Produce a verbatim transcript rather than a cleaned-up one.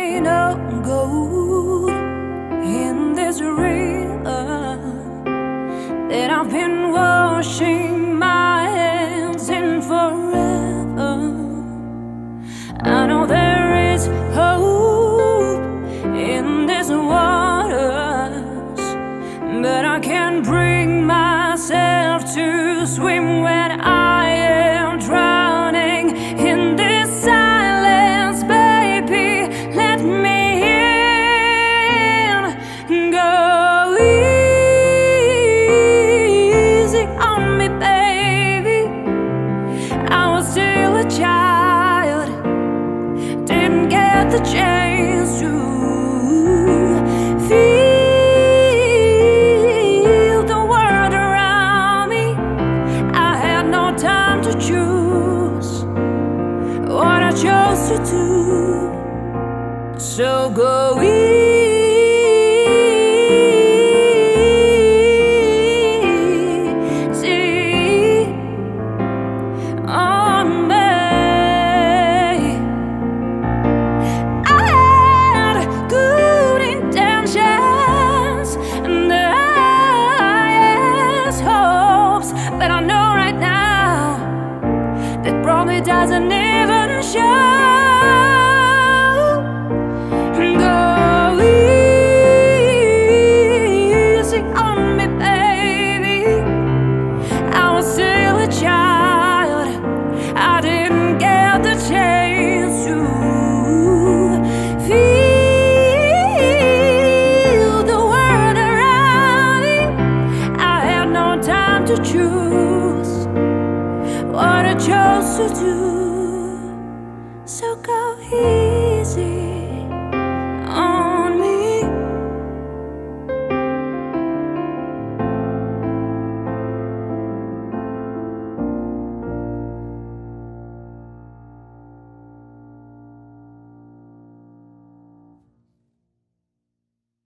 ain't no gold in this river that I've been washing my hands in forever. I know there is hope in these waters, but I can't bring myself to swim when I am drowning in this silence. Baby, let me in. Go easy on me, baby. I was still a child, didn't get the chance to feel the world around me. I had no time to choose what I chose to do. So go easy on me. But I know right now that probably doesn't even show. Go easy on me, baby. I was still a child, I didn't get the chance to feel the world around me. I had no time to choose what I chose to do. So go here.